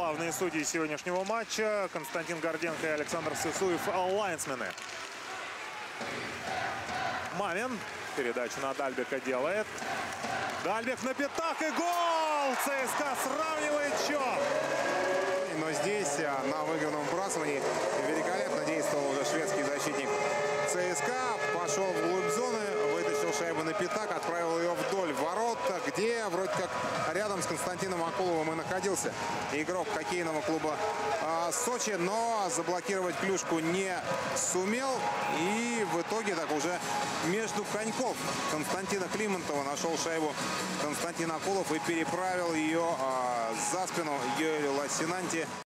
главные судьи сегодняшнего матча. Константин Горденко и Александр Сысуев, лайнсмены. Мамин передачу на Дальбека делает. Дальбек на пятак и гол! ЦСКА сравнивает счет. Но здесь на выигранном вбрасывании великолепно действовал уже шведский защитник ЦСКА. Пошел вглубь зоны, вытащил шайбу на пятак, отправил ее вдоль ворот, где вроде как рядом с Константином Акуловым и находился игрок хоккейного клуба Сочи, но заблокировать клюшку не сумел. И в итоге так уже между коньков Константина Климонтова нашел шайбу Константин Акулов и переправил ее за спину Йоэлю Лассинанти.